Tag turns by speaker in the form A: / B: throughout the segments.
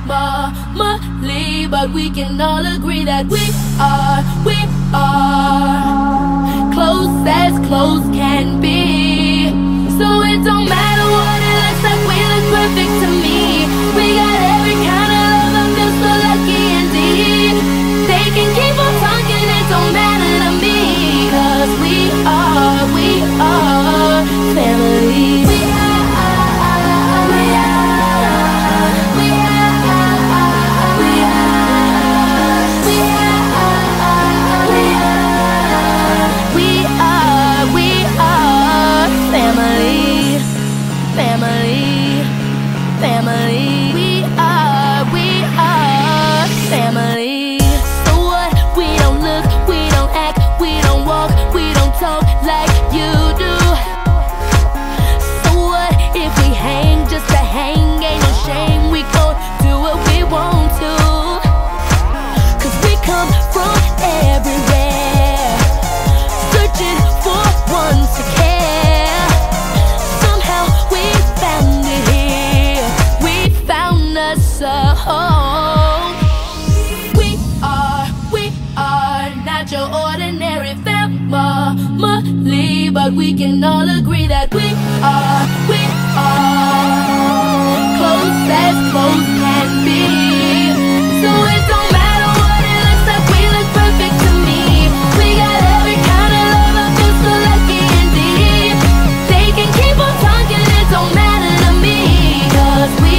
A: family, but we can all agree that we are close as close can be. So it don't matter what it looks like, we look perfect to me. We got every kind of love, I feel so lucky indeed. They can keep on talking, it don't matter to me, 'cause we are family. Family, we are family. So what? We don't look, we don't act, we don't walk, we don't talk like you do. So what if we hang just to hang? Ain't no shame, we gon' do what we want to. 'Cause we come from everywhere, searching for one to care. Somehow we found it here, we found us a home. We are not your ordinary family, but we can all agree that we are close as close can be. So it don't matter what it looks like, we look perfect to me. We got every kind of love, I feel so lucky indeed. They can keep on talking, it don't matter to me, 'cause we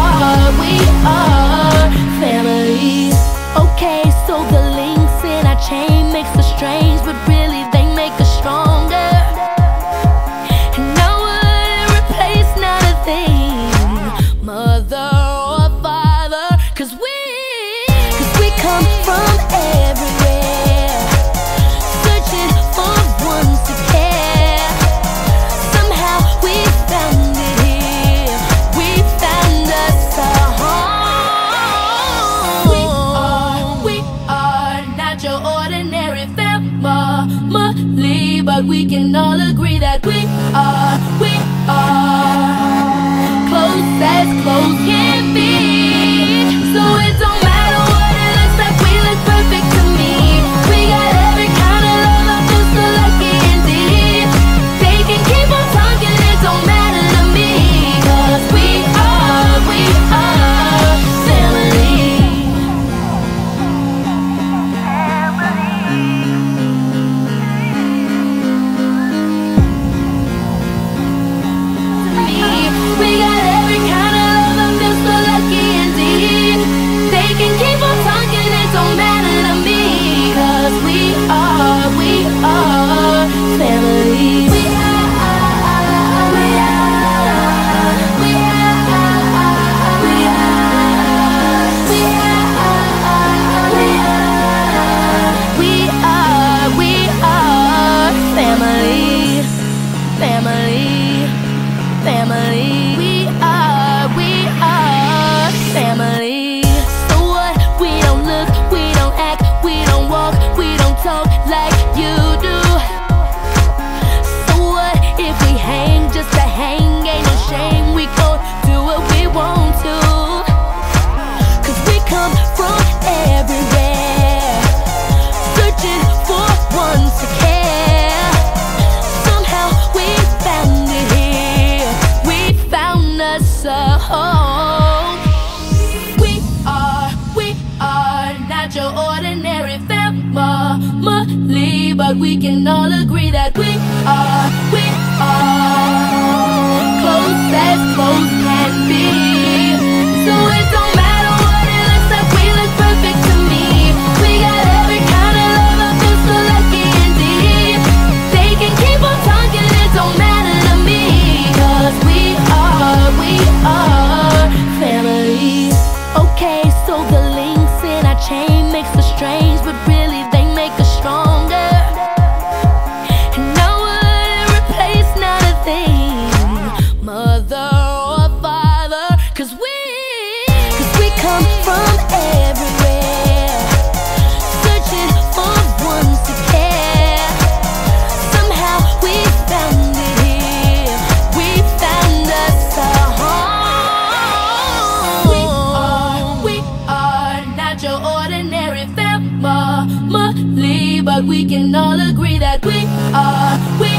A: are family. Okay, so the links in our chain makes us strange, but really they make us stronger. And I wouldn't replace not a thing, mother or father, 'cause we come from everywhere, searching for one to care. Somehow we found it here, we found us a home. We are not your ordinary family, but we can all agree that we are close as close can be. So it don't matter what it looks like, we look perfect to me. We got every kind of love, I feel so lucky indeed. They can keep on talking, it don't matter to me, 'cause we are family. We got every kind of love, I feel so lucky indeed. They can keep on talking, it don't matter to me, 'cause we are family. Family, we are family. So what? We don't look, we don't act, we don't walk, we don't talk like you do. So what if we hang just to hang? Ain't no shame, we gon' do what we want to. 'Cause we come from everywhere, searching for one to care. Somehow we found it here, we found us a home. We are not your ordinary family, but we can all agree that we are close as close can be. So it don't matter what it looks like, we look perfect to me. We got every kind of love, I feel so lucky indeed. They can keep on talking, it don't matter to me, 'cause we are family. Okay, so the links in our chain makes us strange, but really they make us stronger. And I are. We